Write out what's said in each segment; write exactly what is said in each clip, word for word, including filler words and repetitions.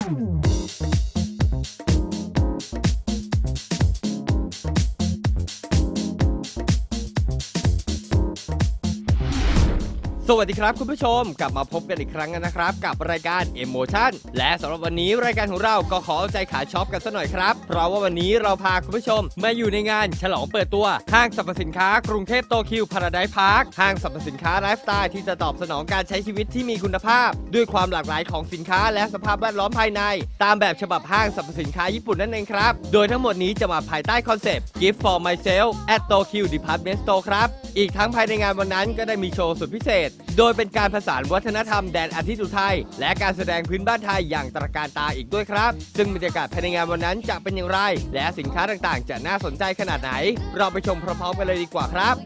สวัสดีครับคุณผู้ชมกลับมาพบกันอีกครั้งนะครับกับรายการ Emotion และสำหรับวันนี้รายการของเราก็ขอเอาใจขาช็อปกันสักหน่อยครับเพราะว่าวันนี้เราพาคุณผู้ชมมาอยู่ในงานฉลองเปิดตัวห้างสรรพสินค้ากรุงเทพโตคิวพาราไดซ์พาร์คห้างสรรพสินค้าไลฟ์สไตล์ที่จะตอบสนองการใช้ชีวิตที่มีคุณภาพด้วยความหลากหลายของสินค้าและสภาพแวดล้อมภายในตามแบบฉบับห้างสรรพสินค้าญี่ปุ่นนั่นเองครับโดยทั้งหมดนี้จะมาภายใต้คอนเซปต์ Gift for myself at Tokyo Department Store ครับอีกทั้งภายในงานวันนั้นก็ได้มีโชว์สุดพิเศษโดยเป็นการผสานวัฒนธรรมแดนอาทิตย์อุทัยและการแสดงพื้นบ้านไทยอย่างตระการตาอีกด้วยครับซึ่งบรรยากาศภายในงานวันนั้นจะเป็นอย่างไรและสินค้าต่างๆจะน่าสนใจขนาดไหนเราไปชมพร้อมๆกันเลยดีกว่าครับ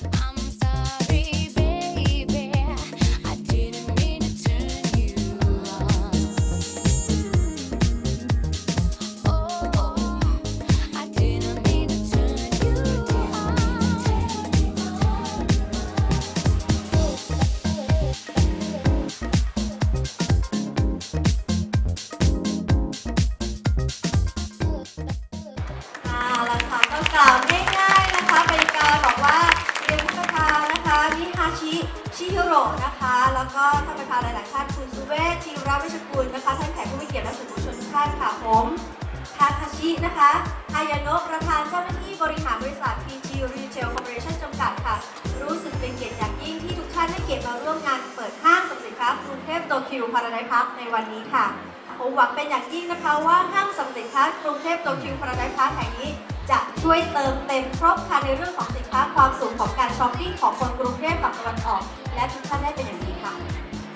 กล่าวง่ายๆนะคะเป็นการบอกว่าเรียนท่านประธานนะคะมิฮาชิชิฮิโร่นะคะแล้วก็ท่านประธานหลายๆท่านคุณสุเวช ธีรวิชกุลนะคะท่านแขกผู้มีเกียรติและสื่อมวลชนทุกท่านค่ะผมทาคาชินะคะฮายาโนะประธานเจ้าหน้าที่บริหารบริษัท พี จี Retail Corporation จำกัดค่ะรู้สึกเป็นเกียรติอย่างยิ่งที่ทุกท่านได้เกียรติมาร่วมงานเปิดห้างสรรพสินค้ากรุงเทพโตคิวพาราไดซ์พาร์คในวันนี้ค่ะผมหวังเป็นอย่างยิ่งนะคะว่าห้างสรรพสินค้ากรุงเทพโตคิวพาราไดซ์พาร์คแห่งนี้จะช่วยเติมเต็มครบครันในเรื่องของสินค้าความสูงของการช้อปปิ้งของคนกรุงเทพฝั่งตะวันออกและทุกท่านได้เป็นอย่างดีค่ะ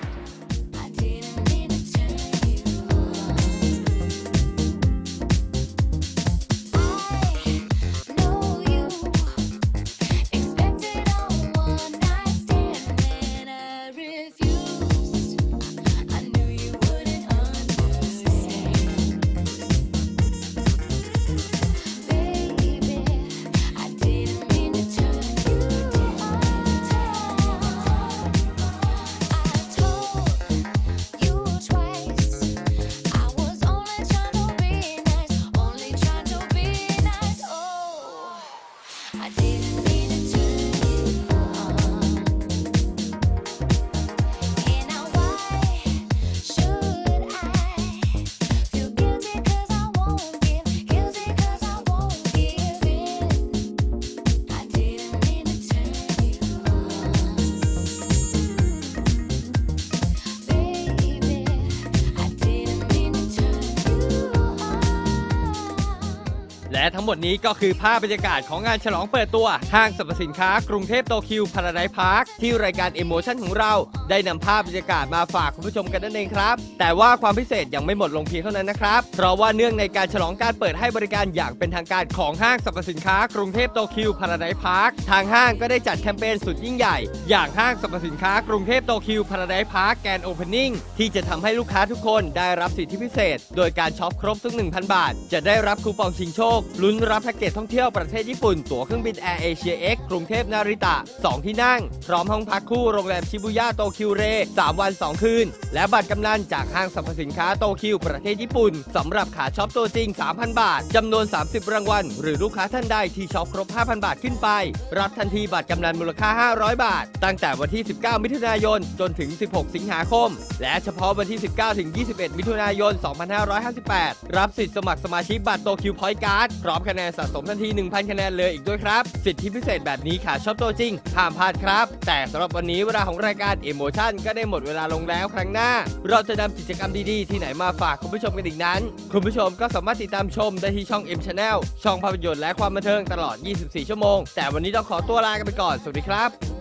และทั้งหมดนี้ก็คือภาพบรรยากาศของงานฉลองเปิดตัวห้างสรรพสินค้ากรุงเทพโตคิวพาราไดซ์พาร์คที่รายการ Emotion ของเราได้นำภาพบรรยากาศมาฝากคุณผู้ชมกันนั่นเองครับแต่ว่าความพิเศษยังไม่หมดลงเพียงเท่านั้นนะครับเพราะว่าเนื่องในการฉลองการเปิดให้บริการอย่างเป็นทางการของห้างสรรพสินค้ากรุงเทพโตคิวพาราไดซ์พาร์คทางห้างก็ได้จัดแคมเปญสุดยิ่งใหญ่อย่างห้างสรรพสินค้ากรุงเทพโตคิวพาราไดซ์พาร์คแกรนด์โอเพนนิ่งที่จะทำให้ลูกค้าทุกคนได้รับสิทธิพิเศษโดยการช็อปครบทุก หนึ่งพัน บาทจะได้รับคูปองชิงโชคลุ้นรับแพ็กเกจท่องเที่ยวประเทศญี่ปุ่นตั๋วเครื่องบิน Air Asia X กรุงเทพนาริตะสองที่นั่งพร้อมห้องพักคู่โรงแรมชิบุย่าโตคิวเรสามวันสองคืนและบัตรกำนันจากห้างสรรพสินค้าโตคิวประเทศญี่ปุ่นสำหรับขาช็อปตัวจริง สามพัน บาทจำนวนสามสิบรางวัลหรือลูกค้าท่านใดที่ช็อปครบ ห้าพัน บาทขึ้นไปรับทันทีบัตรกำนันมูลค่าห้าร้อยบาทตั้งแต่วันที่สิบเก้ามิถุนายนจนถึงสิบหกสิงหาคมและเฉพาะวันที่สิบเก้าถึงยี่สิบเอ็ดมิถุนายนสองพันห้าร้อยห้าสิบแปดรับสิทธิ์สมัครสมาชิกบัตรโตคิวพอยต์การ์ดพร้อมคะแนนสะสมทันที หนึ่งพัน คะแนนเลยอีกด้วยครับสิทธิพิเศษแบบนี้ขาช็อปตัวจริงห้ามพลาดครับแต่สำหรับวันนี้เวลาของรายการ Emotion ก็ได้หมดเวลาลงแล้วครั้งหน้าเราจะนำกิจกรรมดีๆที่ไหนมาฝากคุณผู้ชมกันอีกนั้นคุณผู้ชมก็สามารถติดตามชมได้ที่ช่อง M Channel ช่องภาพยนตร์และความบันเทิงตลอดยี่สิบสี่ชั่วโมงแต่วันนี้ต้องขอตัวลากันไปก่อนสวัสดีครับ